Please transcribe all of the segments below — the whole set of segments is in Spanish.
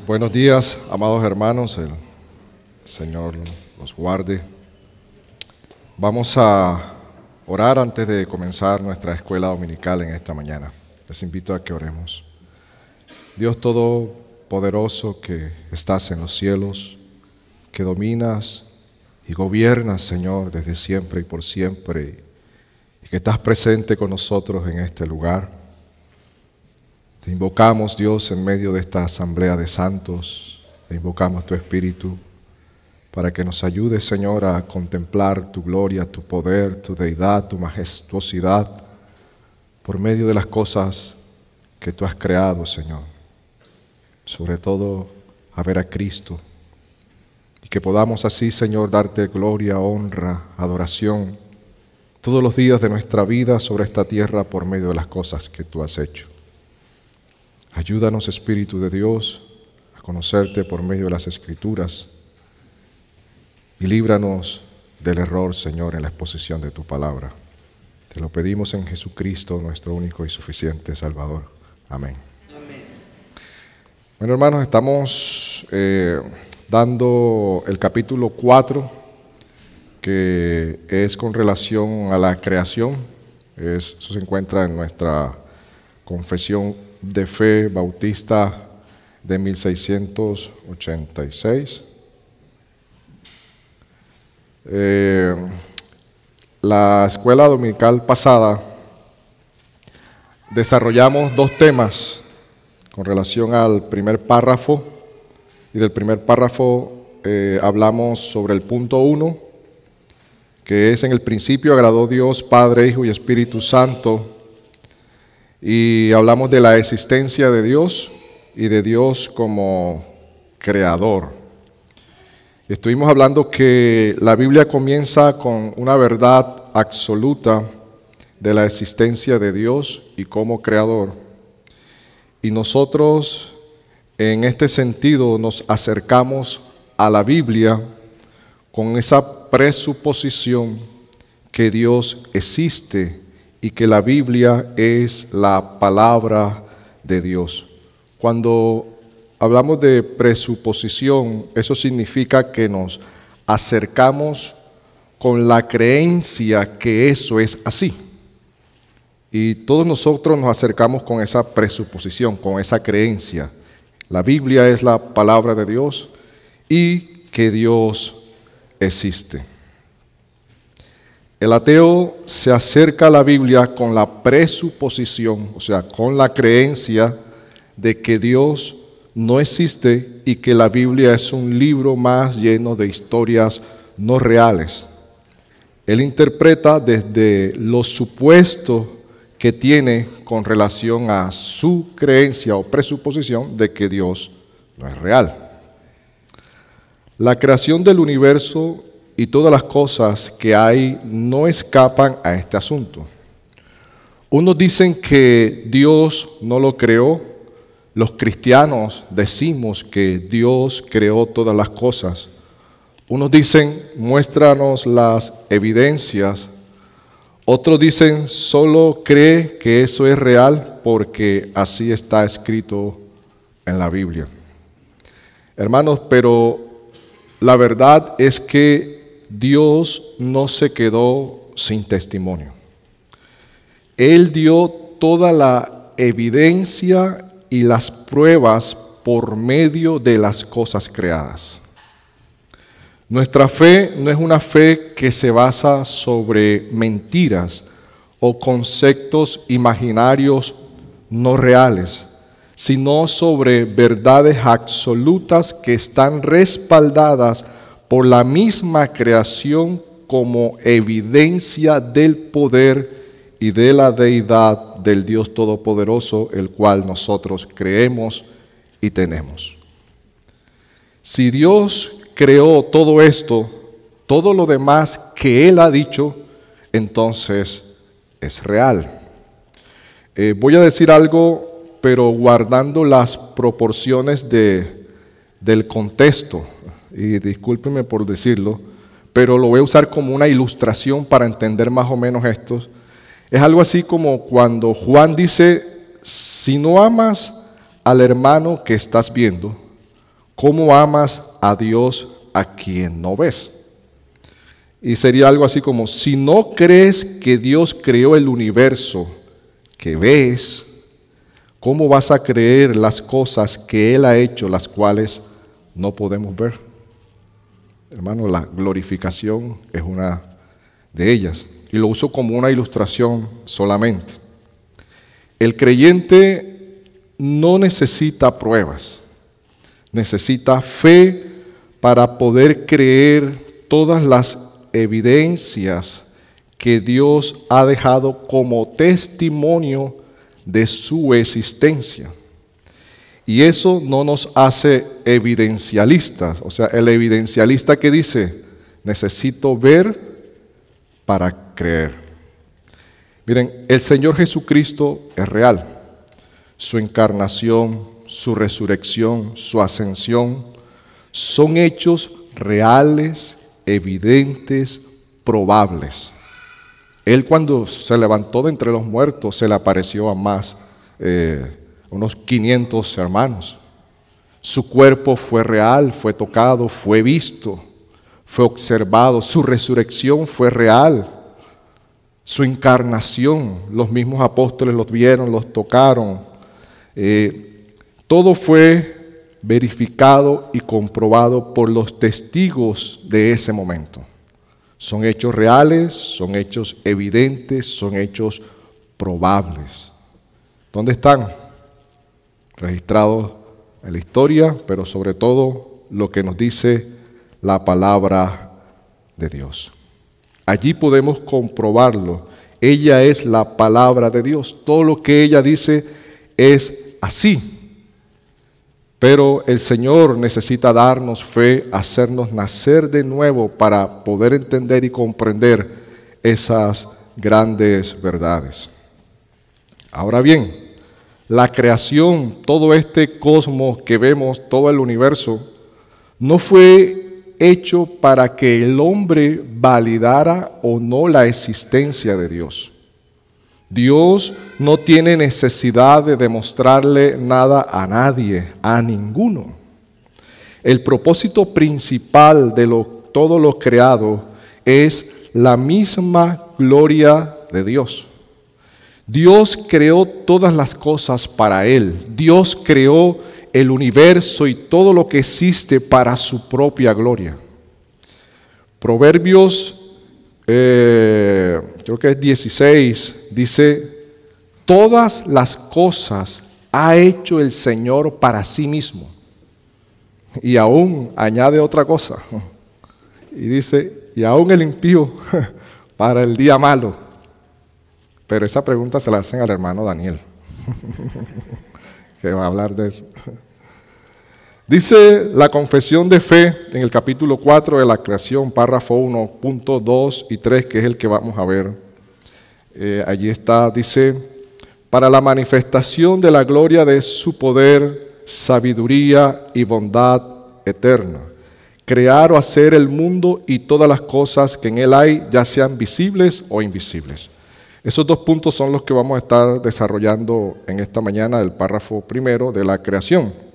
Buenos días, amados hermanos, el Señor los guarde. Vamos a orar antes de comenzar nuestra escuela dominical en esta mañana. Les invito a que oremos. Dios Todopoderoso que estás en los cielos, que dominas y gobiernas, Señor, desde siempre y por siempre, y que estás presente con nosotros en este lugar. Te invocamos, Dios, en medio de esta asamblea de santos. Te invocamos tu Espíritu para que nos ayude, Señor, a contemplar tu gloria, tu poder, tu deidad, tu majestuosidad por medio de las cosas que tú has creado, Señor. Sobre todo, a ver a Cristo. Y que podamos así, Señor, darte gloria, honra, adoración todos los días de nuestra vida sobre esta tierra por medio de las cosas que tú has hecho. Ayúdanos, Espíritu de Dios, a conocerte por medio de las Escrituras y líbranos del error, Señor, en la exposición de tu palabra. Te lo pedimos en Jesucristo, nuestro único y suficiente Salvador. Amén. Amén. Bueno, hermanos, estamos dando el capítulo 4, que es con relación a la creación. Eso se encuentra en nuestra confesión de fe bautista de 1686. La escuela dominical pasada desarrollamos dos temas con relación al primer párrafo, y del primer párrafo hablamos sobre el punto 1, que es: en el principio agradó Dios, Padre, Hijo y Espíritu Santo. Y hablamos de la existencia de Dios y de Dios como creador. Estuvimos hablando que la Biblia comienza con una verdad absoluta de la existencia de Dios y como creador. Y nosotros, en este sentido, nos acercamos a la Biblia con esa presuposición que Dios existe y que la Biblia es la palabra de Dios. Cuando hablamos de presuposición, eso significa que nos acercamos con la creencia que eso es así. Y todos nosotros nos acercamos con esa presuposición, con esa creencia. La Biblia es la palabra de Dios y que Dios existe. El ateo se acerca a la Biblia con la presuposición, o sea, con la creencia de que Dios no existe y que la Biblia es un libro más lleno de historias no reales. Él interpreta desde lo supuesto que tiene con relación a su creencia o presuposición de que Dios no es real. La creación del universo y todas las cosas que hay no escapan a este asunto. Unos dicen que Dios no lo creó. Los cristianos decimos que Dios creó todas las cosas. Unos dicen, muéstranos las evidencias. Otros dicen, solo cree que eso es real porque así está escrito en la Biblia. Hermanos, pero la verdad es que Dios no se quedó sin testimonio. Él dio toda la evidencia y las pruebas por medio de las cosas creadas. Nuestra fe no es una fe que se basa sobre mentiras o conceptos imaginarios no reales, sino sobre verdades absolutas que están respaldadas por la misma creación como evidencia del poder y de la deidad del Dios Todopoderoso, el cual nosotros creemos y tenemos. Si Dios creó todo esto, todo lo demás que Él ha dicho, entonces es real. Voy a decir algo, pero guardando las proporciones del contexto. Y discúlpenme por decirlo, pero lo voy a usar como una ilustración para entender más o menos esto. Es algo así como cuando Juan dice: si no amas al hermano que estás viendo, ¿cómo amas a Dios a quien no ves? Y sería algo así como, si no crees que Dios creó el universo que ves, ¿cómo vas a creer las cosas que Él ha hecho, las cuales no podemos ver? Hermano, la glorificación es una de ellas. Y lo uso como una ilustración solamente. El creyente no necesita pruebas, necesita fe para poder creer todas las evidencias que Dios ha dejado como testimonio de su existencia. Y eso no nos hace evidencialistas. O sea, el evidencialista que dice, necesito ver para creer. Miren, el Señor Jesucristo es real. Su encarnación, su resurrección, su ascensión, son hechos reales, evidentes, probables. Él cuando se levantó de entre los muertos se le apareció a más, unos 500 hermanos. Su cuerpo fue real, fue tocado, fue visto, fue observado. Su resurrección fue real. Su encarnación, los mismos apóstoles los vieron, los tocaron. Todo fue verificado y comprobado por los testigos de ese momento. Son hechos reales, son hechos evidentes, son hechos probables. ¿Dónde están? Registrados en la historia, pero sobre todo lo que nos dice la palabra de Dios. Allí podemos comprobarlo. Ella es la palabra de Dios. Todo lo que ella dice es así. Pero el Señor necesita darnos fe, hacernos nacer de nuevo para poder entender y comprender esas grandes verdades. Ahora bien, la creación, todo este cosmos que vemos, todo el universo, no fue hecho para que el hombre validara o no la existencia de Dios. Dios no tiene necesidad de demostrarle nada a nadie, a ninguno. El propósito principal de todo lo creado es la misma gloria de Dios. Dios creó todas las cosas para Él. Dios creó el universo y todo lo que existe para su propia gloria. Proverbios creo que es 16, dice, todas las cosas ha hecho el Señor para sí mismo. Y aún añade otra cosa. Y dice, y aún el impío para el día malo. Pero esa pregunta se la hacen al hermano Daniel, que va a hablar de eso. Dice la confesión de fe en el capítulo 4 de la creación, párrafo 1, punto 2 y 3, que es el que vamos a ver. Allí está, dice, para la manifestación de la gloria de su poder, sabiduría y bondad eterna, crear o hacer el mundo y todas las cosas que en él hay, ya sean visibles o invisibles. Esos dos puntos son los que vamos a estar desarrollando en esta mañana del párrafo primero de la creación.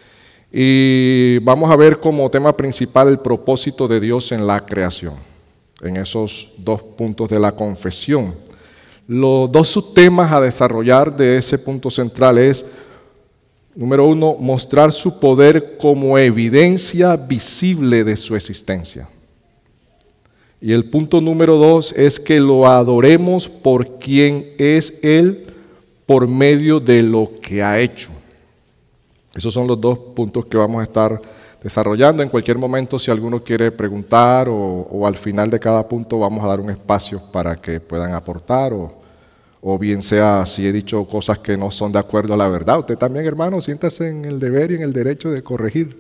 Y vamos a ver como tema principal el propósito de Dios en la creación, en esos dos puntos de la confesión. Los dos subtemas a desarrollar de ese punto central es, número uno, mostrar su poder como evidencia visible de su existencia. Y el punto número 2 es que lo adoremos por quien es Él por medio de lo que ha hecho. Esos son los dos puntos que vamos a estar desarrollando. En cualquier momento, si alguno quiere preguntar o al final de cada punto vamos a dar un espacio para que puedan aportar o bien sea si he dicho cosas que no son de acuerdo a la verdad. Usted también, hermano, siéntase en el deber y en el derecho de corregir.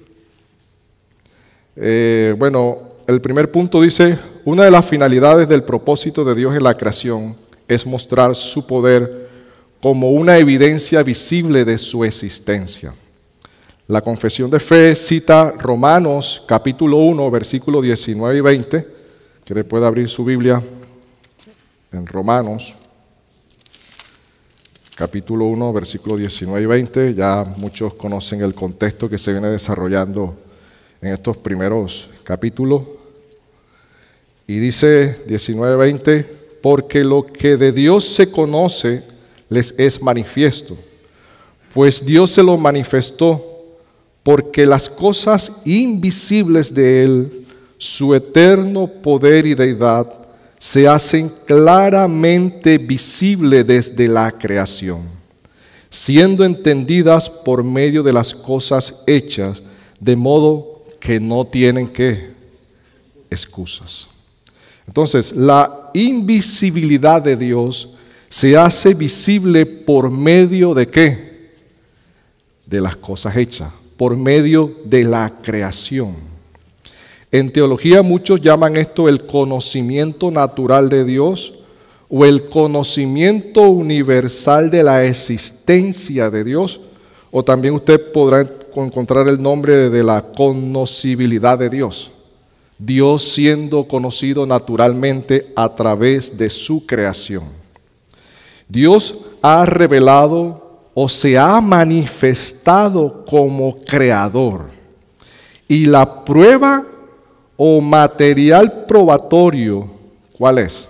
El primer punto dice, una de las finalidades del propósito de Dios en la creación es mostrar su poder como una evidencia visible de su existencia. La confesión de fe cita Romanos capítulo 1, versículos 19 y 20. ¿Quiere puede abrir su Biblia en Romanos? capítulo 1, versículos 19 y 20. Ya muchos conocen el contexto que se viene desarrollando en estos primeros capítulos. Y dice 19-20, porque lo que de Dios se conoce les es manifiesto, pues Dios se lo manifestó, porque las cosas invisibles de Él, su eterno poder y deidad, se hacen claramente visibles desde la creación, siendo entendidas por medio de las cosas hechas, de modo que no tienen ¿qué? Excusas. Entonces, la invisibilidad de Dios se hace visible por medio de ¿qué? De las cosas hechas, por medio de la creación. En teología muchos llaman esto el conocimiento natural de Dios o el conocimiento universal de la existencia de Dios, o también usted podrá encontrar el nombre de la conocibilidad de Dios. Dios siendo conocido naturalmente a través de su creación. Dios ha revelado o se ha manifestado como creador. Y la prueba o material probatorio, ¿cuál es?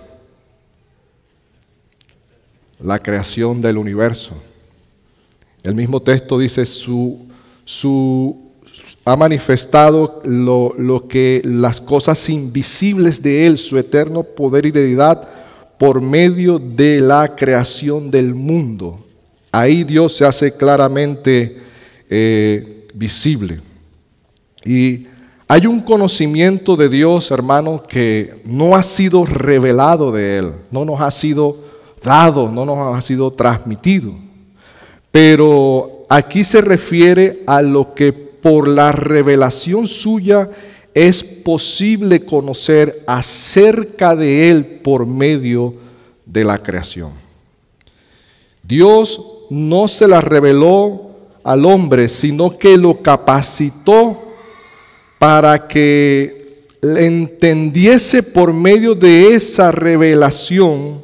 La creación del universo. El mismo texto dice, ha manifestado lo que las cosas invisibles de Él, su eterno poder y deidad, por medio de la creación del mundo. Ahí Dios se hace claramente visible. Y hay un conocimiento de Dios, hermano, que no ha sido revelado de Él, no nos ha sido dado, no nos ha sido transmitido. Pero aquí se refiere a lo que por la revelación suya es posible conocer acerca de Él por medio de la creación. Dios no se la reveló al hombre, sino que lo capacitó para que entendiese por medio de esa revelación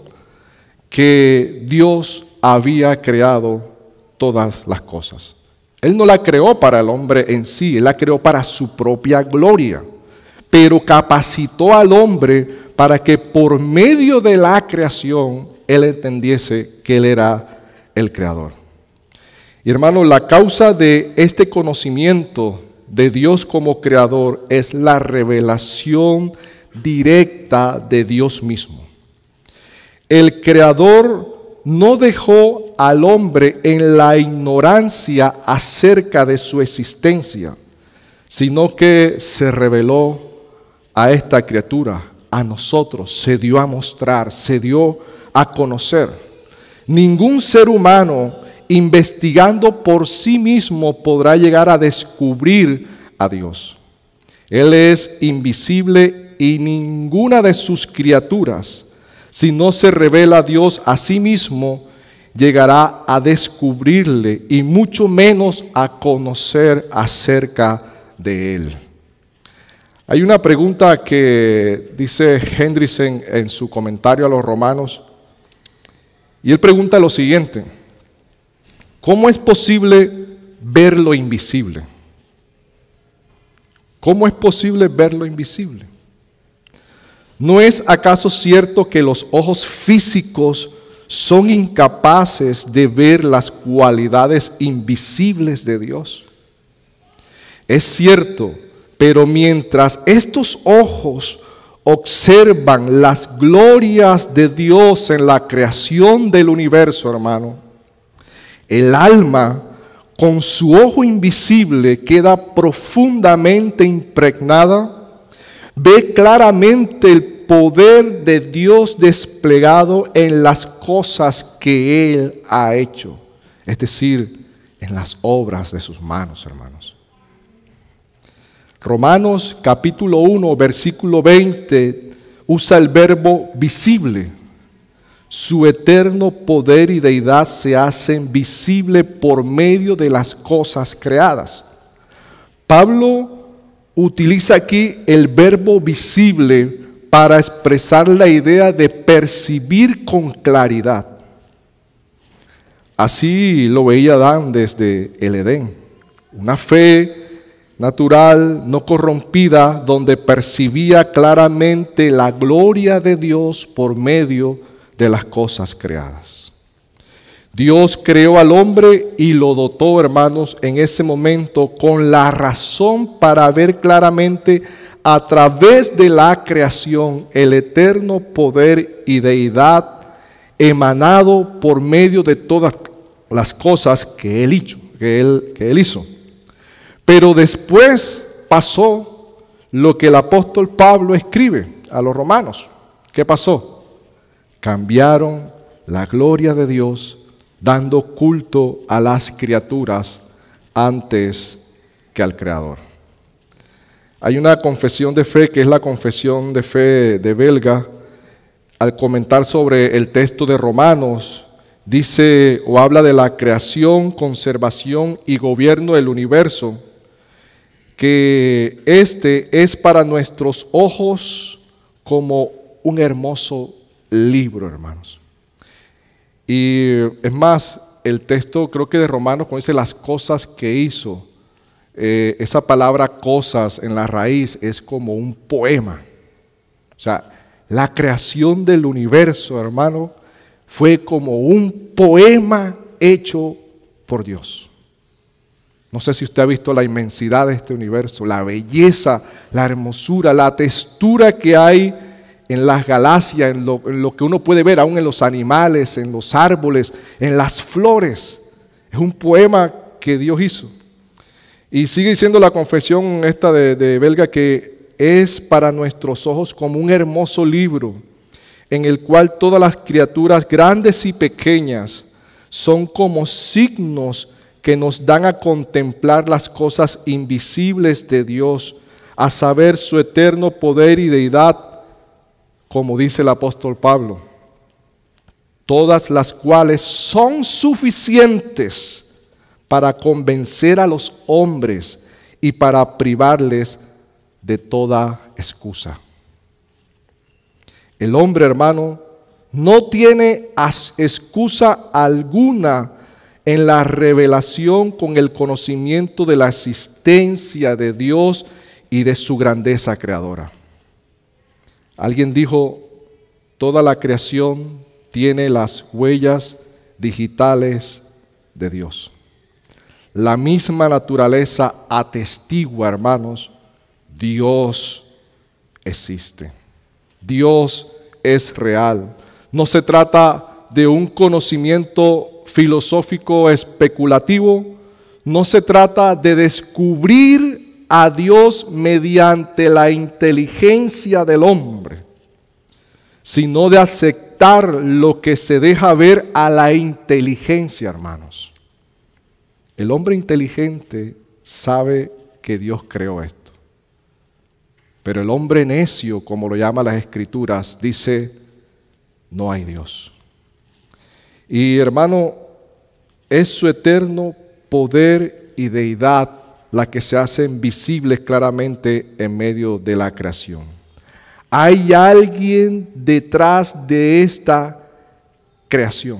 que Dios había creado todas las cosas. Él no la creó para el hombre en sí, Él la creó para su propia gloria, pero capacitó al hombre para que por medio de la creación Él entendiese que Él era el creador. Y hermano, la causa de este conocimiento de Dios como creador es la revelación directa de Dios mismo. El creador no dejó al hombre en la ignorancia acerca de su existencia, sino que se reveló a esta criatura, a nosotros, se dio a mostrar, se dio a conocer. Ningún ser humano investigando por sí mismo podrá llegar a descubrir a Dios. Él es invisible y ninguna de sus criaturas, si no se revela a Dios a sí mismo, llegará a descubrirle y mucho menos a conocer acerca de Él. Hay una pregunta que dice Hendrickson en su comentario a los Romanos, y él pregunta lo siguiente: ¿cómo es posible ver lo invisible? ¿Cómo es posible ver lo invisible? ¿No es acaso cierto que los ojos físicos son incapaces de ver las cualidades invisibles de Dios? Es cierto, pero mientras estos ojos observan las glorias de Dios en la creación del universo, hermano, el alma con su ojo invisible queda profundamente impregnada, ve claramente el poder de Dios desplegado en las cosas que Él ha hecho, es decir, en las obras de sus manos, hermanos. Romanos capítulo 1, versículo 20, usa el verbo visible. Su eterno poder y deidad se hacen visible por medio de las cosas creadas. Pablo utiliza aquí el verbo visible para expresar la idea de percibir con claridad. Así lo veía Adán desde el Edén. Una fe natural, no corrompida, donde percibía claramente la gloria de Dios por medio de las cosas creadas. Dios creó al hombre y lo dotó, hermanos, en ese momento con la razón para ver claramente a través de la creación el eterno poder y deidad emanado por medio de todas las cosas que Él hizo. Pero después pasó lo que el apóstol Pablo escribe a los romanos. ¿Qué pasó? Cambiaron la gloria de Dios dando culto a las criaturas antes que al Creador. Hay una confesión de fe que es la confesión de fe de Belga. Al comentar sobre el texto de Romanos, dice o habla de la creación, conservación y gobierno del universo, que este es para nuestros ojos como un hermoso libro, hermanos. Y es más, el texto creo que de Romanos, cuando dice las cosas que hizo, esa palabra cosas en la raíz es como un poema. O sea, la creación del universo, hermano, fue como un poema hecho por Dios. No sé si usted ha visto la inmensidad de este universo, la belleza, la hermosura, la textura que hay en las galaxias, en lo que uno puede ver aún en los animales, en los árboles, en las flores. Es un poema que Dios hizo. Y sigue diciendo la confesión esta de Belga que es para nuestros ojos como un hermoso libro en el cual todas las criaturas grandes y pequeñas son como signos que nos dan a contemplar las cosas invisibles de Dios, a saber su eterno poder y deidad, como dice el apóstol Pablo, todas las cuales son suficientes para convencer a los hombres y para privarles de toda excusa. El hombre, hermano, no tiene excusa alguna en la revelación con el conocimiento de la existencia de Dios y de su grandeza creadora. Alguien dijo, toda la creación tiene las huellas digitales de Dios. La misma naturaleza atestigua, hermanos, Dios existe. Dios es real. No se trata de un conocimiento filosófico especulativo, no se trata de descubrir a Dios mediante la inteligencia del hombre, sino de aceptar lo que se deja ver a la inteligencia, hermanos. El hombre inteligente sabe que Dios creó esto. Pero el hombre necio, como lo llaman las Escrituras, dice, no hay Dios. Y hermano, es su eterno poder y deidad la que se hacen visibles claramente en medio de la creación. Hay alguien detrás de esta creación.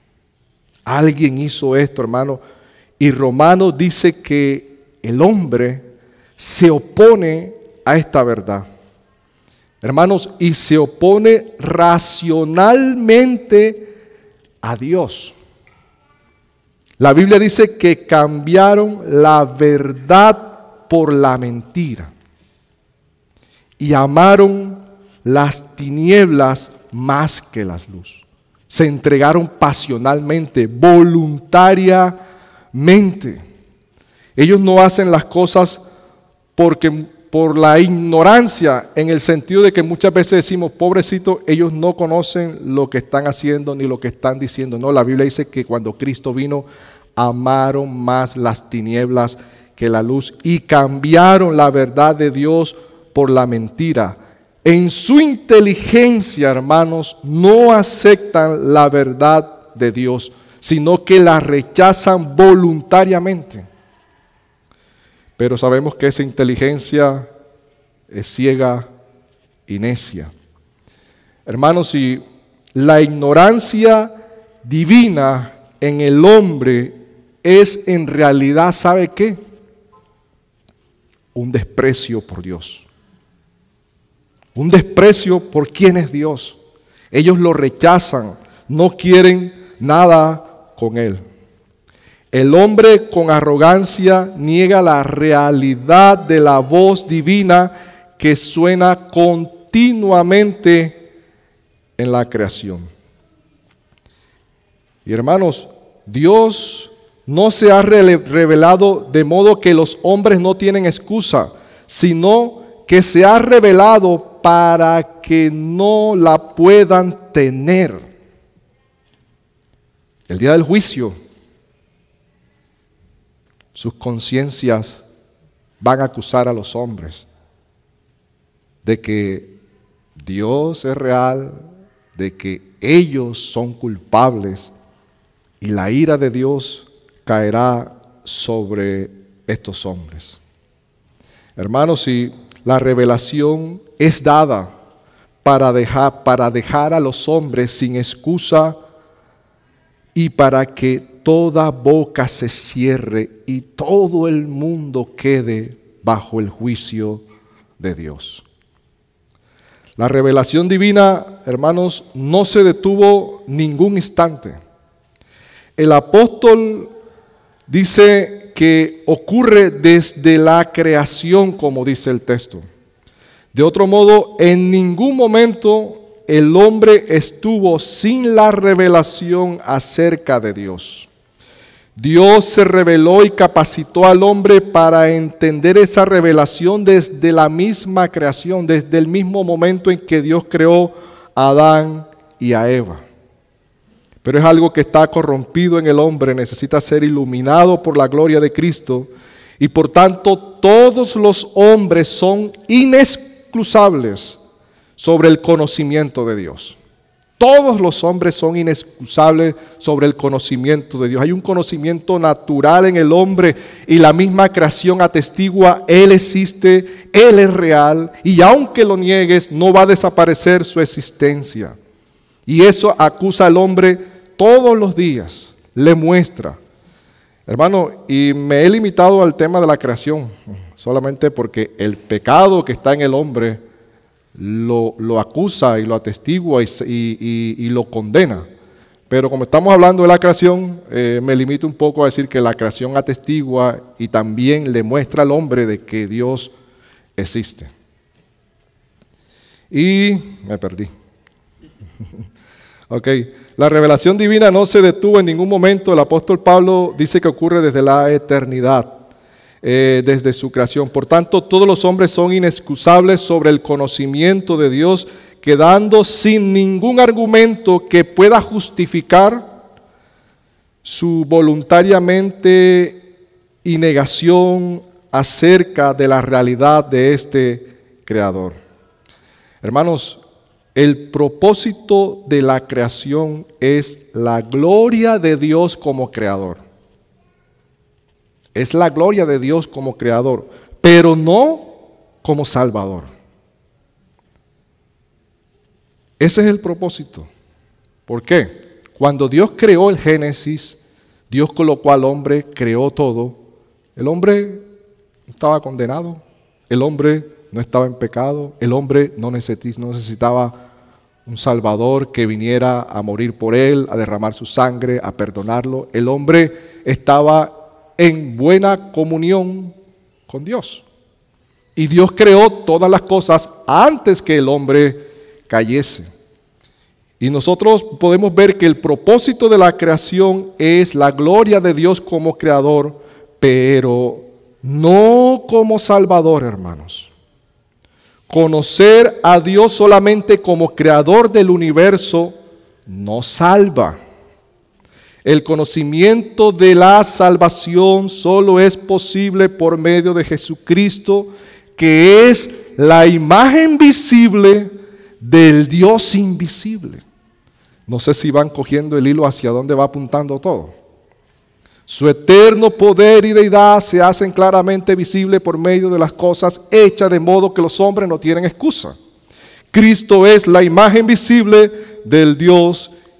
Alguien hizo esto, hermano. Y Romanos dice que el hombre se opone a esta verdad, hermanos, y se opone racionalmente a Dios. La Biblia dice que cambiaron la verdad por la mentira y amaron las tinieblas más que las luz. Se entregaron pasionalmente, voluntariamente. Ellos no hacen las cosas por la ignorancia, en el sentido de que muchas veces decimos, pobrecito, ellos no conocen lo que están haciendo ni lo que están diciendo. No, la Biblia dice que cuando Cristo vino, amaron más las tinieblas que la luz y cambiaron la verdad de Dios por la mentira. En su inteligencia, hermanos, no aceptan la verdad de Dios, sino que la rechazan voluntariamente. Pero sabemos que esa inteligencia es ciega y necia. Hermanos, si la ignorancia divina en el hombre es en realidad, ¿sabe qué? Un desprecio por Dios. Un desprecio por quién es Dios. Ellos lo rechazan, no quieren nada con Él. El hombre con arrogancia niega la realidad de la voz divina que suena continuamente en la creación. Y hermanos, Dios no se ha revelado de modo que los hombres no tienen excusa, sino que se ha revelado para que no la puedan tener. El día del juicio, sus conciencias van a acusar a los hombres de que Dios es real, de que ellos son culpables y la ira de Dios caerá sobre estos hombres. Hermanos, si la revelación es dada para dejar a los hombres sin excusa y para que toda boca se cierre y todo el mundo quede bajo el juicio de Dios. La revelación divina, hermanos, no se detuvo ningún instante. El apóstol dice que ocurre desde la creación, como dice el texto. De otro modo, en ningún momento el hombre estuvo sin la revelación acerca de Dios. Dios se reveló y capacitó al hombre para entender esa revelación desde la misma creación, desde el mismo momento en que Dios creó a Adán y a Eva. Pero es algo que está corrompido en el hombre, necesita ser iluminado por la gloria de Cristo y por tanto todos los hombres son inexcusables sobre el conocimiento de Dios. Todos los hombres son inexcusables sobre el conocimiento de Dios. Hay un conocimiento natural en el hombre y la misma creación atestigua, Él existe, Él es real y aunque lo niegues no va a desaparecer su existencia. Y eso acusa al hombre todos los días, le muestra. Hermano, y me he limitado al tema de la creación, solamente porque el pecado que está en el hombre lo acusa y lo atestigua y lo condena. Pero como estamos hablando de la creación, me limito un poco a decir que la creación atestigua y también le muestra al hombre de que Dios existe. Y me perdí. Ok, la revelación divina no se detuvo en ningún momento. El apóstol Pablo dice que ocurre desde la eternidad. Desde su creación. Por tanto, todos los hombres son inexcusables sobre el conocimiento de Dios, quedando sin ningún argumento que pueda justificar su voluntariamente y negación acerca de la realidad de este Creador. Hermanos, el propósito de la creación es la gloria de Dios como Creador. Es la gloria de Dios como Creador, pero no como Salvador. Ese es el propósito. ¿Por qué? Cuando Dios creó el Génesis, Dios colocó al hombre, creó todo. El hombre no estaba condenado, el hombre no estaba en pecado, el hombre no necesitaba un Salvador que viniera a morir por él, a derramar su sangre, a perdonarlo. El hombre estaba en buena comunión con Dios. Y Dios creó todas las cosas antes que el hombre cayese. Y nosotros podemos ver que el propósito de la creación es la gloria de Dios como creador, pero no como Salvador, hermanos. Conocer a Dios solamente como creador del universo no salva. El conocimiento de la salvación solo es posible por medio de Jesucristo, que es la imagen visible del Dios invisible. No sé si van cogiendo el hilo hacia dónde va apuntando todo. Su eterno poder y deidad se hacen claramente visibles por medio de las cosas hechas, de modo que los hombres no tienen excusa. Cristo es la imagen visible del Dios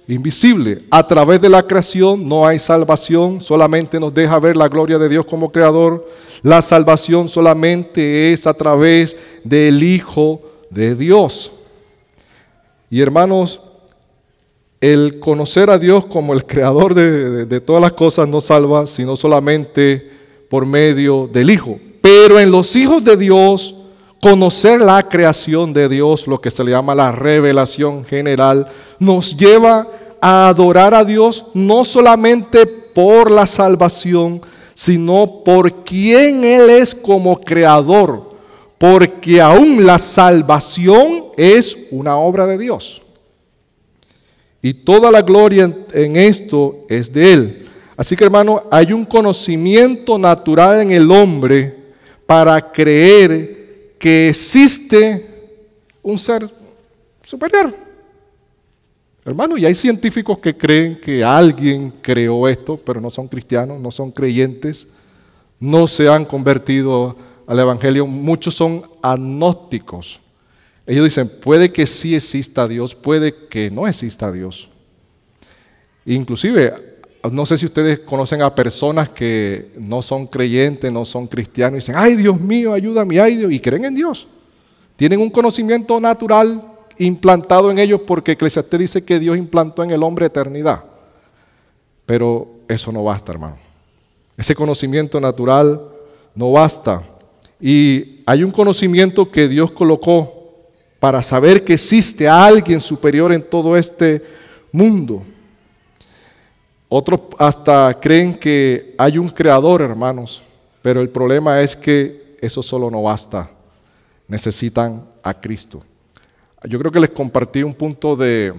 invisible. A través de la creación no hay salvación, solamente nos deja ver la gloria de Dios como creador. La salvación solamente es a través del Hijo de Dios. Y hermanos, el conocer a Dios como el creador de todas las cosas no salva, sino solamente por medio del Hijo. Pero en los hijos de Dios, conocer la creación de Dios, lo que se le llama la revelación general, nos lleva a adorar a Dios no solamente por la salvación, sino por quien Él es como creador, porque aún la salvación es una obra de Dios. Y toda la gloria en esto es de Él. Así que, hermano, hay un conocimiento natural en el hombre para creer que existe un ser superior. Hermano, y hay científicos que creen que alguien creó esto, pero no son cristianos, no son creyentes, no se han convertido al Evangelio. Muchos son agnósticos. Ellos dicen, puede que sí exista Dios, puede que no exista Dios. Inclusive, no sé si ustedes conocen a personas que no son creyentes, no son cristianos, y dicen, ay Dios mío, ayúdame, ay Dios, y creen en Dios. Tienen un conocimiento natural implantado en ellos porque Eclesiastés dice que Dios implantó en el hombre eternidad. Pero eso no basta, hermano. Ese conocimiento natural no basta. Y hay un conocimiento que Dios colocó para saber que existe alguien superior en todo este mundo. Otros hasta creen que hay un creador, hermanos, pero el problema es que eso solo no basta. Necesitan a Cristo. Yo creo que les compartí un punto de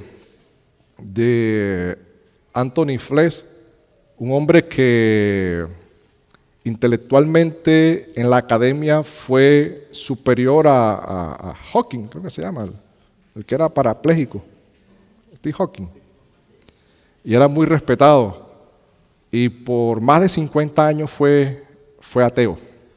Anthony Flesch, un hombre que intelectualmente en la academia fue superior a Hawking, creo que se llama, el que era parapléjico, Steve Hawking. Y era muy respetado. Y por más de 50 años fue ateo.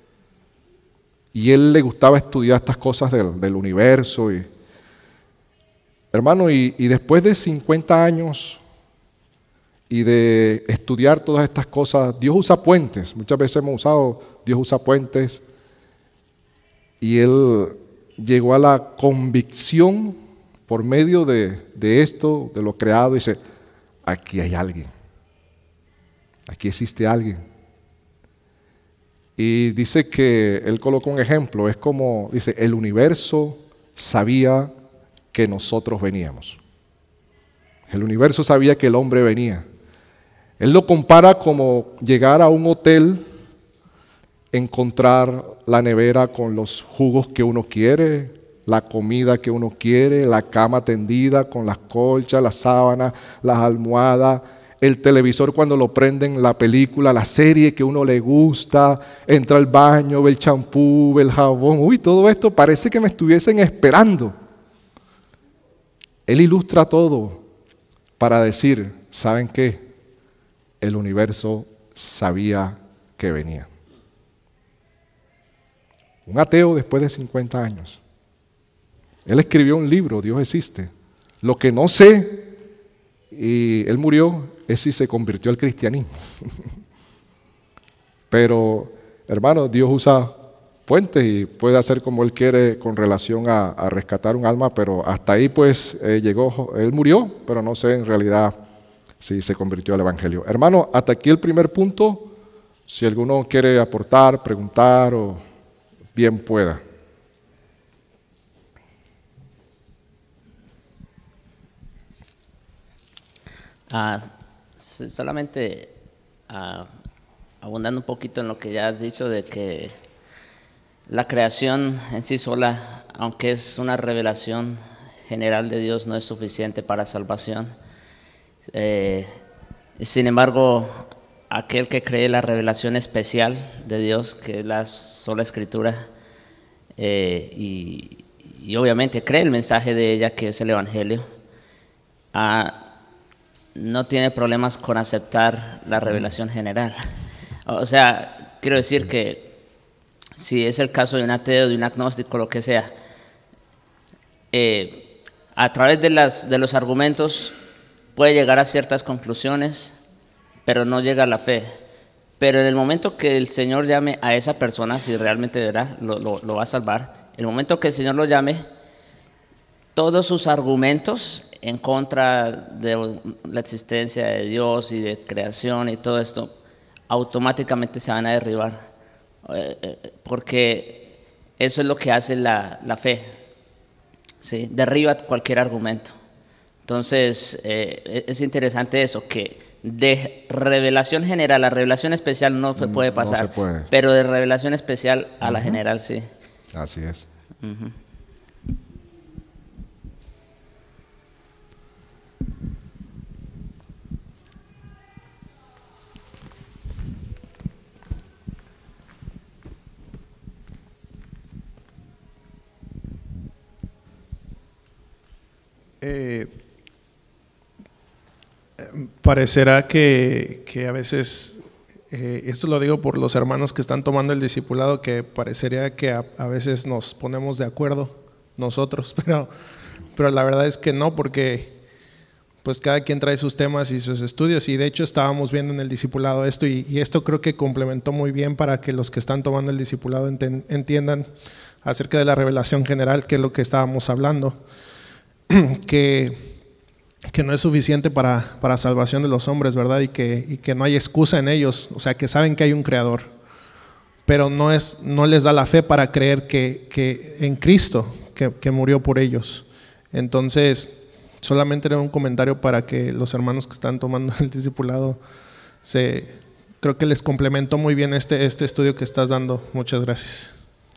Y él le gustaba estudiar estas cosas del universo. Hermano, y después de 50 años y de estudiar todas estas cosas, Dios usa puentes. Muchas veces hemos usado, Dios usa puentes. Y él llegó a la convicción por medio de esto, de lo creado, y dice, aquí hay alguien. Aquí existe alguien. Y dice que él colocó un ejemplo, es como, dice, el universo sabía que nosotros veníamos. El universo sabía que el hombre venía. Él lo compara como llegar a un hotel, encontrar la nevera con los jugos que uno quiere, la comida que uno quiere, la cama tendida con las colchas, las sábanas, las almohadas, el televisor cuando lo prenden, la película, la serie que uno le gusta, entra al baño, ve el champú, ve el jabón. Uy, todo esto parece que me estuviesen esperando. Él ilustra todo para decir, ¿saben qué? El universo sabía que venía. Un ateo después de 50 años. Él escribió un libro, Dios existe. Lo que no sé, y él murió, es si se convirtió al cristianismo. Pero, hermano, Dios usa puentes y puede hacer como Él quiere con relación a rescatar un alma, pero hasta ahí pues llegó, Él murió, pero no sé en realidad si se convirtió al Evangelio. Hermano, hasta aquí el primer punto. Si alguno quiere aportar, preguntar, o bien pueda. Solamente abundando un poquito en lo que ya has dicho de que la creación en sí sola, aunque es una revelación general de Dios, no es suficiente para salvación. Sin embargo, aquel que cree la revelación especial de Dios, que es la sola Escritura, y obviamente cree el mensaje de ella, que es el Evangelio, no tiene problemas con aceptar la revelación general. O sea, quiero decir que si es el caso de un ateo, de un agnóstico, lo que sea, a través de los argumentos puede llegar a ciertas conclusiones, pero no llega a la fe. Pero en el momento que el Señor llame a esa persona, si realmente verá, lo va a salvar. El momento que el Señor lo llame, todos sus argumentos en contra de la existencia de Dios y de creación y todo esto, automáticamente se van a derribar, porque eso es lo que hace la fe, ¿sí? Derriba cualquier argumento. Entonces, es interesante eso, que de revelación general a revelación especial no se puede pasar, no se puede. pero de revelación especial a la general sí. Así es. Parecerá que a veces, esto lo digo por los hermanos que están tomando el discipulado, que parecería que a veces nos ponemos de acuerdo nosotros, pero la verdad es que no, porque pues cada quien trae sus temas y sus estudios, y de hecho estábamos viendo en el discipulado esto, y esto creo que complementó muy bien para que los que están tomando el discipulado entiendan acerca de la revelación general, que es lo que estábamos hablando, que no es suficiente para salvación de los hombres, ¿verdad? Y que no hay excusa en ellos, o sea, que saben que hay un creador, pero no les da la fe para creer que en Cristo, que murió por ellos. Entonces, solamente era un comentario para que los hermanos que están tomando el discipulado, creo que les complementó muy bien este estudio que estás dando. Muchas gracias.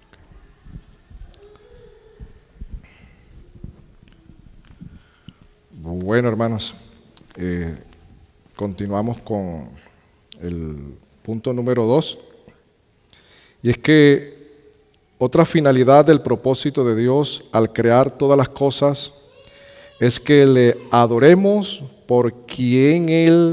Bueno, hermanos, continuamos con el punto número 2, y es que otra finalidad del propósito de Dios al crear todas las cosas es que le adoremos por quien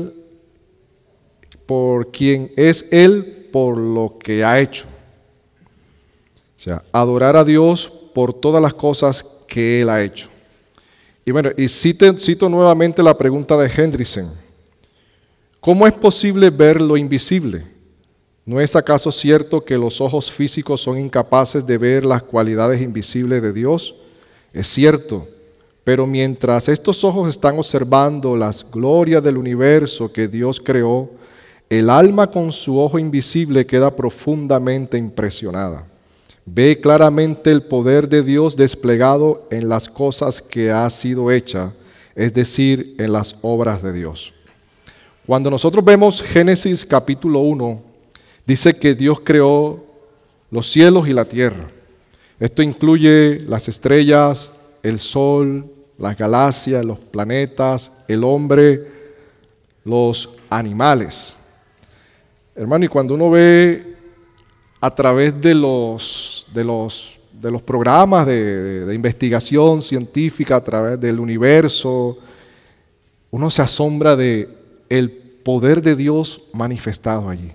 es Él, por lo que ha hecho. O sea, adorar a Dios por todas las cosas que Él ha hecho. Y bueno, y cito nuevamente la pregunta de Hendrickson. ¿Cómo es posible ver lo invisible? ¿No es acaso cierto que los ojos físicos son incapaces de ver las cualidades invisibles de Dios? Es cierto, pero mientras estos ojos están observando las glorias del universo que Dios creó, el alma con su ojo invisible queda profundamente impresionada. Ve claramente el poder de Dios desplegado en las cosas que ha sido hecha, es decir, en las obras de Dios. Cuando nosotros vemos Génesis capítulo 1, dice que Dios creó los cielos y la tierra. Esto incluye las estrellas, el sol, las galaxias, los planetas, el hombre, los animales. Hermano, y cuando uno ve a través de los programas de investigación científica, a través del universo, uno se asombra de el poder de Dios manifestado allí.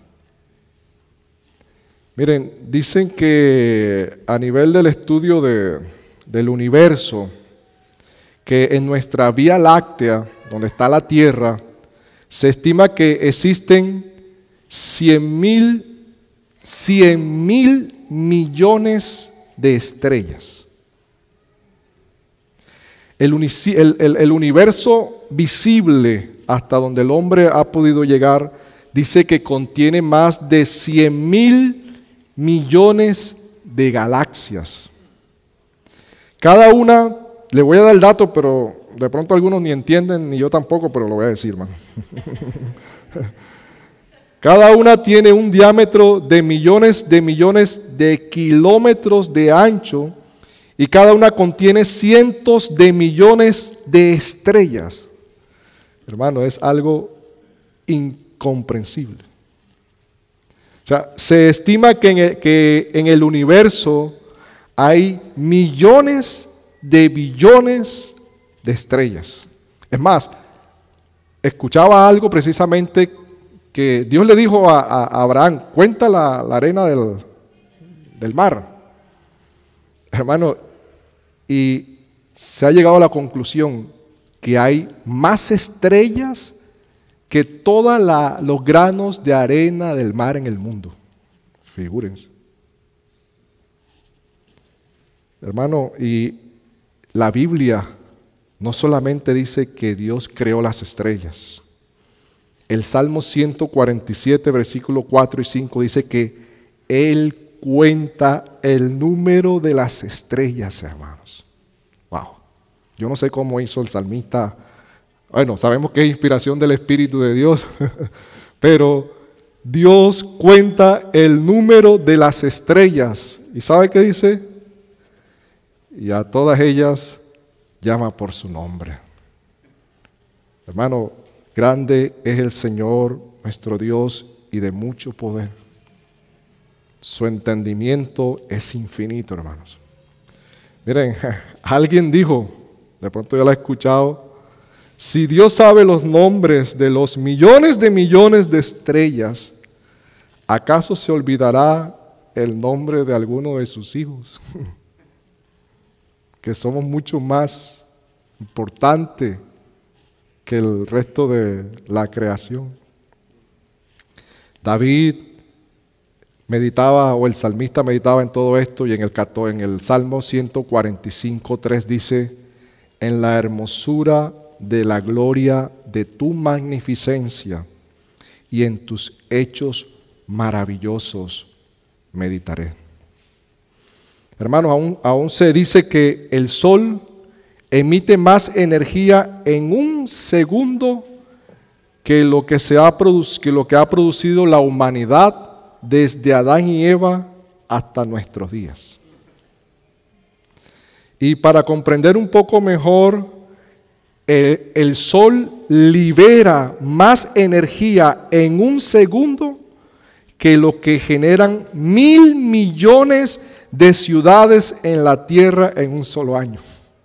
Miren, dicen que a nivel del estudio del universo, que en nuestra Vía Láctea, donde está la Tierra, se estima que existen 100,000 millones de estrellas. El universo visible hasta donde el hombre ha podido llegar dice que contiene más de 100,000 millones de galaxias. Cada una, le voy a dar el dato, pero de pronto algunos ni entienden, ni yo tampoco, pero lo voy a decir, hermano. Cada una tiene un diámetro de millones de kilómetros de ancho, y cada una contiene cientos de millones de estrellas. Hermano, es algo incomprensible. O sea, se estima que en el universo hay millones de billones de estrellas. Es más, escuchaba algo precisamente que Dios le dijo a Abraham: cuenta la arena del mar. Hermano, y se ha llegado a la conclusión que hay más estrellas que todos los granos de arena del mar en el mundo. Figúrense. Hermano, y la Biblia no solamente dice que Dios creó las estrellas. El Salmo 147, versículo 4 y 5 dice que Él cuenta el número de las estrellas, hermanos. Wow. Yo no sé cómo hizo el salmista. Bueno, sabemos que es inspiración del Espíritu de Dios, pero Dios cuenta el número de las estrellas. ¿Y sabe qué dice? Y a todas ellas llama por su nombre. Hermano, grande es el Señor, nuestro Dios, y de mucho poder. Su entendimiento es infinito, hermanos. Miren, alguien dijo, de pronto ya lo he escuchado, si Dios sabe los nombres de los millones de estrellas, ¿acaso se olvidará el nombre de alguno de sus hijos? Que somos mucho más importantes que el resto de la creación. David meditaba, o el salmista meditaba en todo esto, y en el Salmo 145:3 dice: en la hermosura de la gloria de tu magnificencia y en tus hechos maravillosos meditaré. Hermanos, aún se dice que el sol emite más energía en un segundo que lo que ha producido la humanidad desde Adán y Eva hasta nuestros días. Y para comprender un poco mejor, el sol libera más energía en un segundo que lo que generan 1.000 millones de ciudades en la tierra en un solo año.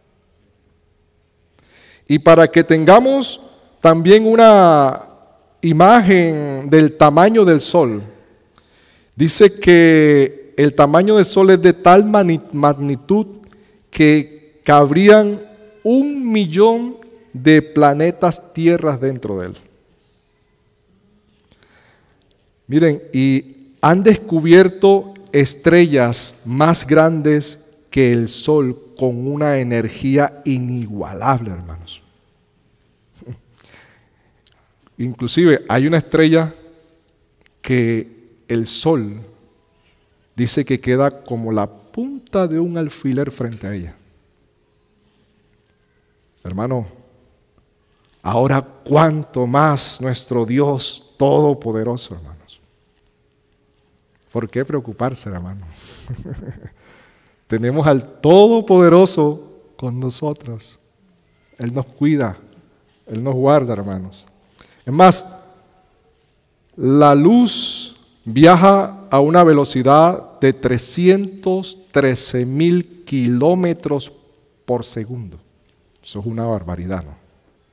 Y para que tengamos también una imagen del tamaño del sol, dice que el tamaño del sol es de tal magnitud que cabrían 1 millón de planetas tierras dentro de él. Miren, y han descubierto estrellas más grandes que el sol con una energía inigualable, hermanos. Inclusive hay una estrella que el sol dice que queda como la punta de un alfiler frente a ella. Hermano, ahora cuánto más nuestro Dios todopoderoso, hermanos. ¿Por qué preocuparse, hermano? Tenemos al Todopoderoso con nosotros. Él nos cuida, Él nos guarda, hermanos. Es más, la luz viaja a una velocidad de 313,000 kilómetros por segundo. Eso es una barbaridad, ¿no?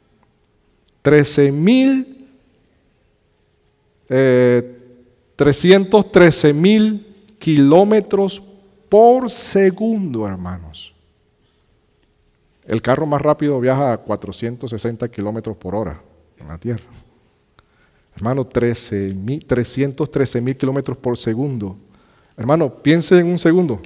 313,000 kilómetros por segundo, hermanos. El carro más rápido viaja a 460 kilómetros por hora en la Tierra. Hermano, 313,000 kilómetros por segundo. Hermano, piense en un segundo.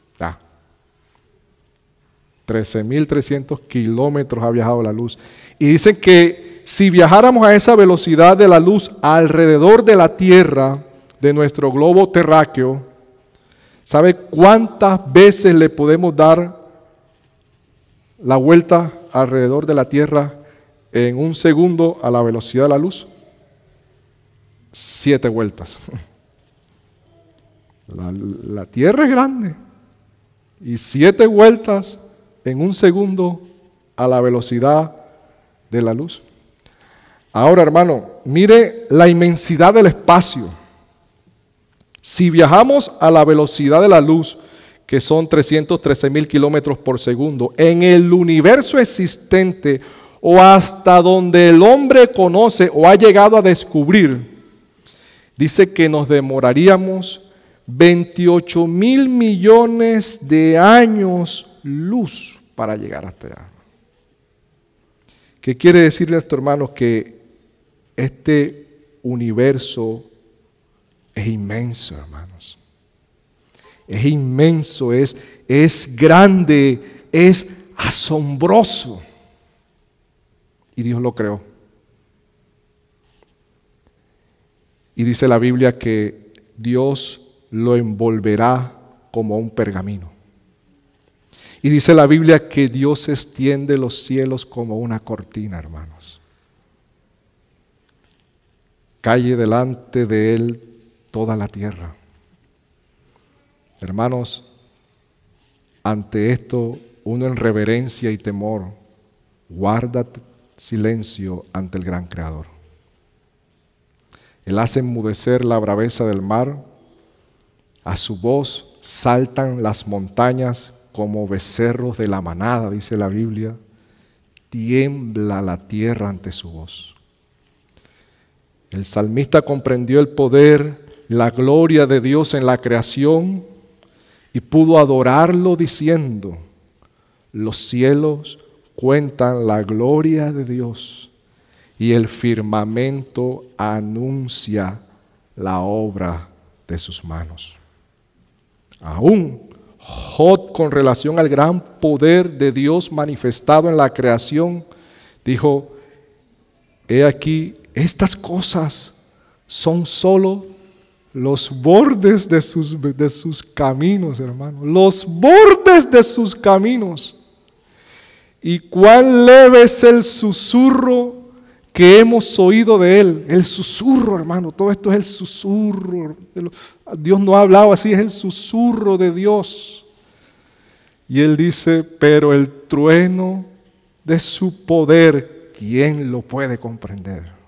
13,300 kilómetros ha viajado la luz. Y dicen que si viajáramos a esa velocidad de la luz alrededor de la Tierra, de nuestro globo terráqueo, ¿sabe cuántas veces le podemos dar la vuelta alrededor de la Tierra en un segundo a la velocidad de la luz? 7 vueltas. La Tierra es grande y 7 vueltas en un segundo a la velocidad de la luz. Ahora, hermano, mire la inmensidad del espacio. Si viajamos a la velocidad de la luz, que son 313,000 kilómetros por segundo, en el universo existente o hasta donde el hombre conoce o ha llegado a descubrir, dice que nos demoraríamos 28,000 millones de años luz para llegar hasta allá. ¿Qué quiere decirle a estos hermanos? Que este universo es inmenso, hermanos. Es inmenso, es grande, es asombroso. Y Dios lo creó. Y dice la Biblia que Dios lo envolverá como un pergamino. Y dice la Biblia que Dios extiende los cielos como una cortina, hermanos. Calle delante de Él toda la tierra. Hermanos, ante esto, uno en reverencia y temor guarda silencio ante el gran Creador. Él hace enmudecer la braveza del mar, a su voz saltan las montañas como becerros de la manada, dice la Biblia, tiembla la tierra ante su voz. El salmista comprendió el poder, la gloria de Dios en la creación y pudo adorarlo diciendo: los cielos cuentan la gloria de Dios y el firmamento anuncia la obra de sus manos. Aún Job, con relación al gran poder de Dios manifestado en la creación, dijo: he aquí, estas cosas son solo los bordes de sus caminos, hermanos. Los bordes de sus caminos. Y cuán leve es el susurro que hemos oído de Él. El susurro, hermano, todo esto es el susurro. Dios no ha hablado así, es el susurro de Dios. Y Él dice: pero el trueno de su poder, ¿quién lo puede comprender?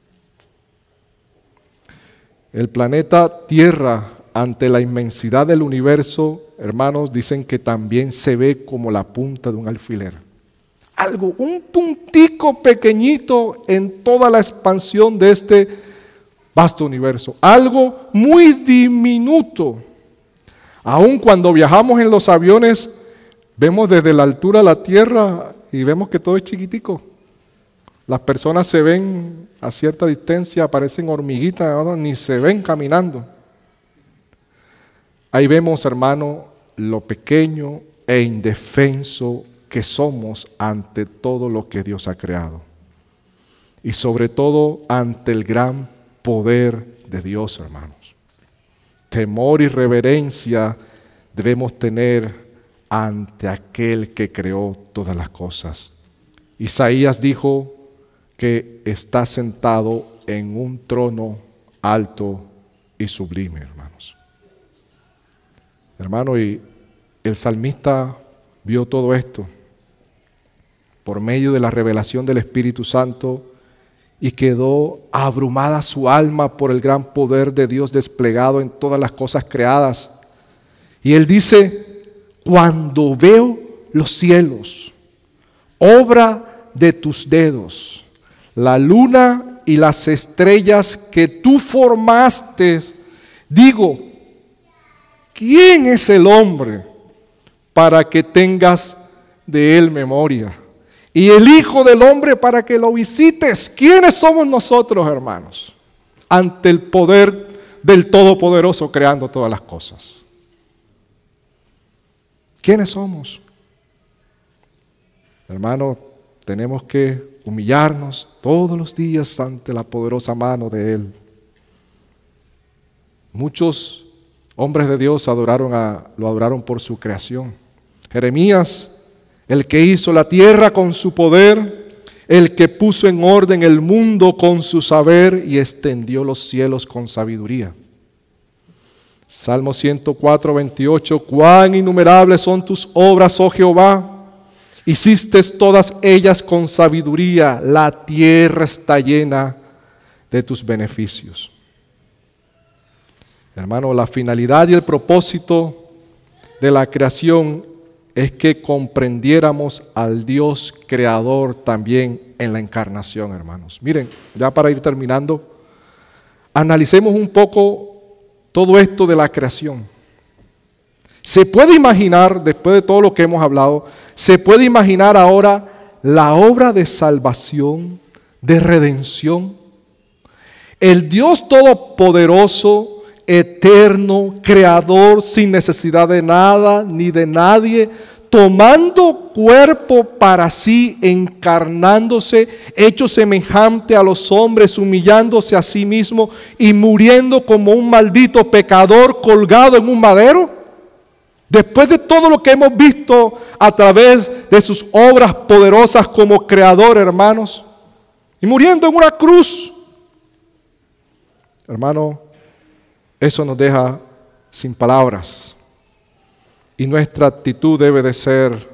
El planeta Tierra, ante la inmensidad del universo, hermanos, dicen que también se ve como la punta de un alfiler. Algo, un puntico pequeñito en toda la expansión de este vasto universo. Algo muy diminuto. Aun cuando viajamos en los aviones, vemos desde la altura la Tierra y vemos que todo es chiquitico. Las personas se ven a cierta distancia, parecen hormiguitas, ¿no? Ni se ven caminando. Ahí vemos, hermano, lo pequeño e indefenso que somos ante todo lo que Dios ha creado. Y sobre todo ante el gran poder de Dios, hermanos. Temor y reverencia debemos tener ante aquel que creó todas las cosas. Isaías dijo que está sentado en un trono alto y sublime, hermanos. Hermano, y el salmista vio todo esto por medio de la revelación del Espíritu Santo y quedó abrumada su alma por el gran poder de Dios desplegado en todas las cosas creadas. Y él dice: cuando veo los cielos, obra de tus dedos, la luna y las estrellas que tú formaste, digo, ¿quién es el hombre para que tengas de él memoria? Y el Hijo del Hombre para que lo visites. ¿Quiénes somos nosotros, hermanos, ante el poder del Todopoderoso creando todas las cosas? ¿Quiénes somos? Hermanos, tenemos que humillarnos todos los días ante la poderosa mano de Él. Muchos hombres de Dios lo adoraron por su creación. Jeremías, el que hizo la tierra con su poder, el que puso en orden el mundo con su saber y extendió los cielos con sabiduría. Salmo 104, 28, cuán innumerables son tus obras, oh Jehová. Hiciste todas ellas con sabiduría, la tierra está llena de tus beneficios. Hermano, la finalidad y el propósito de la creación es que comprendiéramos al Dios creador también en la encarnación, hermanos. Miren, ya para ir terminando, analicemos un poco todo esto de la creación. Se puede imaginar, después de todo lo que hemos hablado, se puede imaginar ahora la obra de salvación, de redención. El Dios Todopoderoso, eterno, creador, sin necesidad de nada ni de nadie, tomando cuerpo para sí, encarnándose, hecho semejante a los hombres, humillándose a sí mismo y muriendo como un maldito pecador colgado en un madero. Después de todo lo que hemos visto a través de sus obras poderosas como creador, hermanos, y muriendo en una cruz, hermano, eso nos deja sin palabras. Y nuestra actitud debe de ser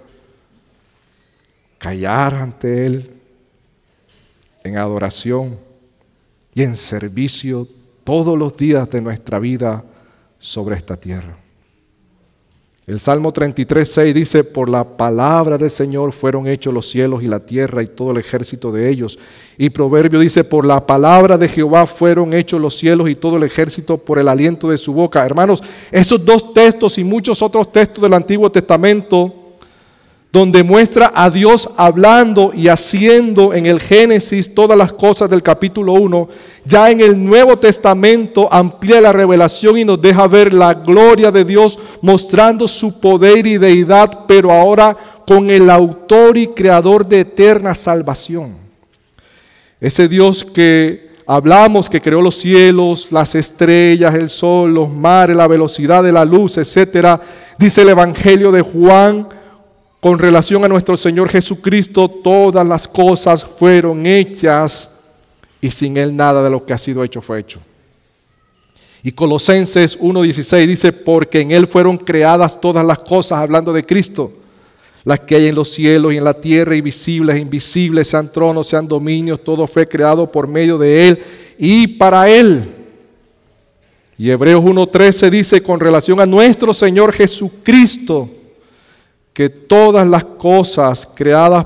callar ante Él en adoración y en servicio todos los días de nuestra vida sobre esta tierra. El Salmo 33:6 dice: por la palabra del Señor fueron hechos los cielos y la tierra y todo el ejército de ellos. Y Proverbio dice: por la palabra de Jehová fueron hechos los cielos y todo el ejército por el aliento de su boca. Hermanos, esos dos textos y muchos otros textos del Antiguo Testamento, donde muestra a Dios hablando y haciendo en el Génesis todas las cosas del capítulo 1, ya en el Nuevo Testamento amplía la revelación y nos deja ver la gloria de Dios mostrando su poder y deidad, pero ahora con el autor y creador de eterna salvación. Ese Dios que hablamos, que creó los cielos, las estrellas, el sol, los mares, la velocidad de la luz, etcétera, dice el Evangelio de Juan, con relación a nuestro Señor Jesucristo, todas las cosas fueron hechas y sin Él nada de lo que ha sido hecho fue hecho. Y Colosenses 1:16 dice: porque en Él fueron creadas todas las cosas, hablando de Cristo, las que hay en los cielos y en la tierra, y visibles e invisibles, sean tronos, sean dominios, todo fue creado por medio de Él y para Él. Y Hebreos 1:13 dice con relación a nuestro Señor Jesucristo, que todas las cosas creadas,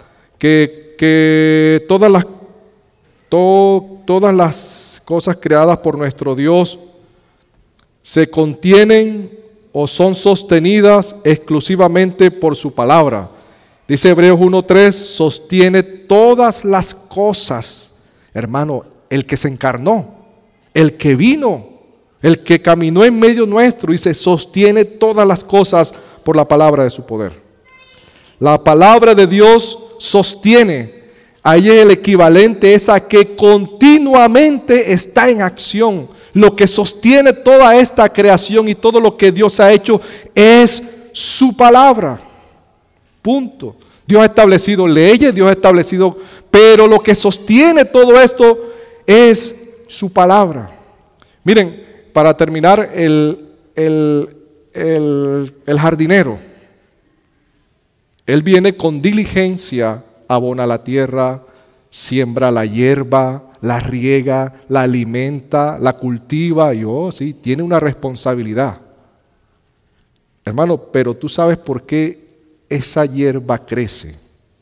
todas las cosas creadas por nuestro Dios se contienen o son sostenidas exclusivamente por su palabra. Dice Hebreos 1:3, sostiene todas las cosas. Hermano, el que se encarnó, el que vino, el que caminó en medio nuestro, dice, sostiene todas las cosas por la palabra de su poder. La palabra de Dios sostiene. Ahí el equivalente es a que continuamente está en acción. Lo que sostiene toda esta creación y todo lo que Dios ha hecho es su palabra. Punto. Dios ha establecido leyes, Dios ha establecido, pero lo que sostiene todo esto es su palabra. Miren, para terminar, el jardinero, él viene con diligencia, abona la tierra, siembra la hierba, la riega, la alimenta, la cultiva, y sí, tiene una responsabilidad. Hermano, pero tú sabes por qué esa hierba crece.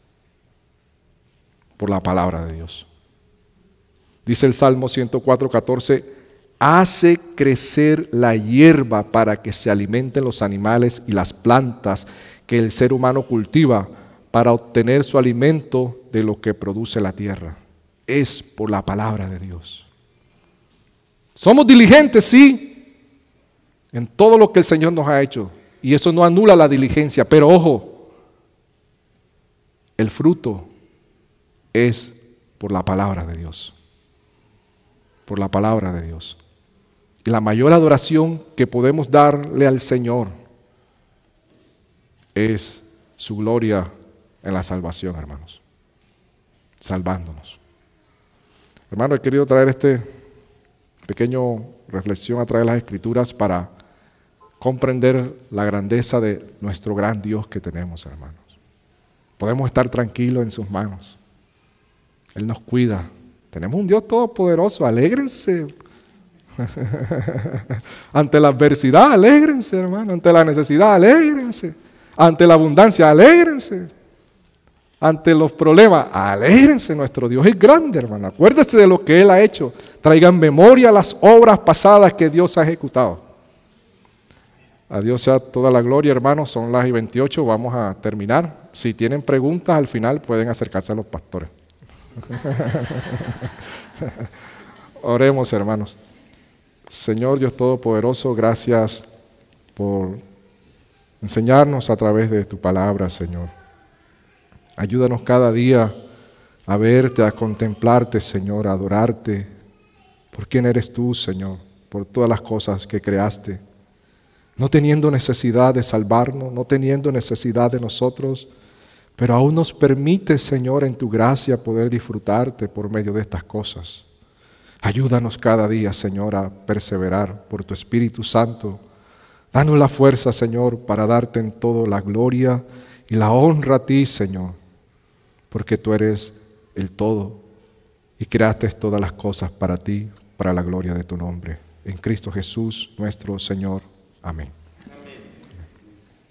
Por la palabra de Dios. Dice el Salmo 104:14, hace crecer la hierba para que se alimenten los animales y las plantas que el ser humano cultiva para obtener su alimento de lo que produce la tierra. Es por la palabra de Dios. Somos diligentes, sí, en todo lo que el Señor nos ha hecho. Y eso no anula la diligencia, pero ojo, el fruto es por la palabra de Dios. Por la palabra de Dios. Y la mayor adoración que podemos darle al Señor es su gloria en la salvación, hermanos. Salvándonos. Hermano, he querido traer este pequeño reflexión a través de las Escrituras para comprender la grandeza de nuestro gran Dios que tenemos, hermanos. Podemos estar tranquilos en sus manos. Él nos cuida. Tenemos un Dios todopoderoso. Alégrense. Ante la adversidad, alégrense, hermano. Ante la necesidad, alégrense. Ante la abundancia, alégrense. Ante los problemas, alégrense. Nuestro Dios es grande, hermano. Acuérdese de lo que Él ha hecho. Traigan memoria las obras pasadas que Dios ha ejecutado. A Dios sea toda la gloria, hermanos. Son las 28, vamos a terminar. Si tienen preguntas al final pueden acercarse a los pastores. Oremos, hermanos. Señor Dios Todopoderoso, gracias por enseñarnos a través de tu palabra, Señor. Ayúdanos cada día a verte, a contemplarte, Señor, a adorarte por quién eres tú, Señor, por todas las cosas que creaste, no teniendo necesidad de salvarnos, no teniendo necesidad de nosotros, pero aún nos permite, Señor, en tu gracia poder disfrutarte por medio de estas cosas. Ayúdanos cada día, Señor, a perseverar por tu Espíritu Santo. Danos la fuerza, Señor, para darte en todo la gloria y la honra a ti, Señor, porque tú eres el todo y creaste todas las cosas para ti, para la gloria de tu nombre. En Cristo Jesús, nuestro Señor. Amén.